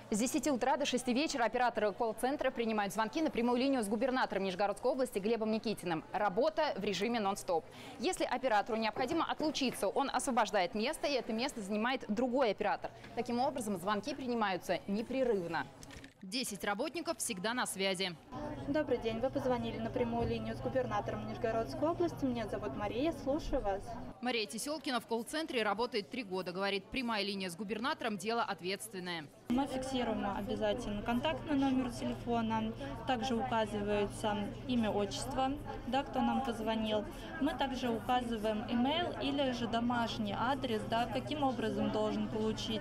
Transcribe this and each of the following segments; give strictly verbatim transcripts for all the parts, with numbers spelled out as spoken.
С десяти утра до шести вечера операторы колл-центра принимают звонки на прямую линию с губернатором Нижегородской области Глебом Никитиным. Работа в режиме нон-стоп. Если оператору необходимо отлучиться, он освобождает место, и это место занимает другой оператор. Таким образом, звонки принимаются непрерывно. Десять работников всегда на связи. Добрый день. Вы позвонили на прямую линию с губернатором Нижегородской области. Меня зовут Мария. Слушаю вас. Мария Теселкина в колл-центре работает три года. Говорит, прямая линия с губернатором – дело ответственное. Мы фиксируем обязательно контактный номер телефона. Также указывается имя, отчество, да, кто нам позвонил. Мы также указываем имейл или же домашний адрес, да, каким образом должен получить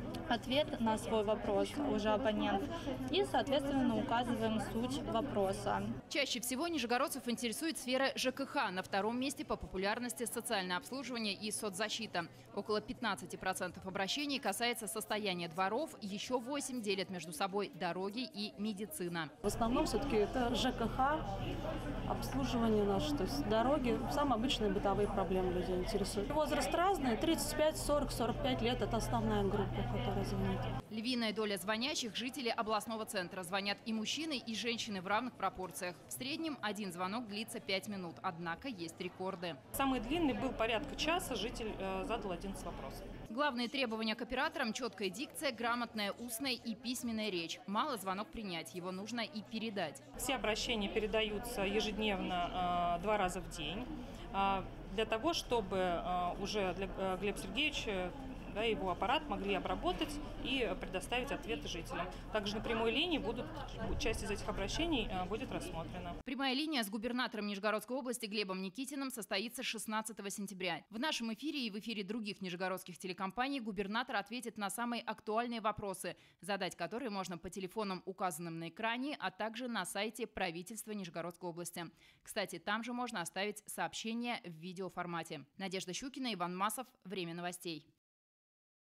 ответ на свой вопрос уже абонент. И, соответственно, указываем суть вопроса. Чаще всего нижегородцев интересует сфера ЖКХ. На втором месте по популярности социальное обслуживание и соцзащита. Около пятнадцати процентов обращений касается состояния дворов, еще восемь делят между собой дороги и медицина. В основном все-таки это ЖКХ, обслуживание наше, то есть дороги. Самые обычные бытовые проблемы людей интересуют. Возраст разный, тридцать пять, сорок, сорок пять лет – это основная группа, которая звонит. Львиная доля звонящих – жители областного центра. Звонят и мужчины, и женщины в равных пропорциях. В среднем один звонок длится пять минут, однако есть рекорды. Самый длинный был порядка часа, житель э, задал одиннадцать вопросов. Главные требования к операторам – четкая дикция, грамотная устная и письменная речь. Мало звонок принять, его нужно и передать. Все обращения передаются ежедневно э, два раза в день э, для того, чтобы э, уже для, э, Глеб Сергеевич, да, его аппарат могли обработать и предоставить ответы жителям. Также на прямой линии будут, часть из этих обращений будет рассмотрена. Прямая линия с губернатором Нижегородской области Глебом Никитиным состоится шестнадцатого сентября. В нашем эфире и в эфире других нижегородских телекомпаний губернатор ответит на самые актуальные вопросы, задать которые можно по телефонам, указанным на экране, а также на сайте правительства Нижегородской области. Кстати, там же можно оставить сообщение в видеоформате. Надежда Щукина, Иван Масов. Время новостей.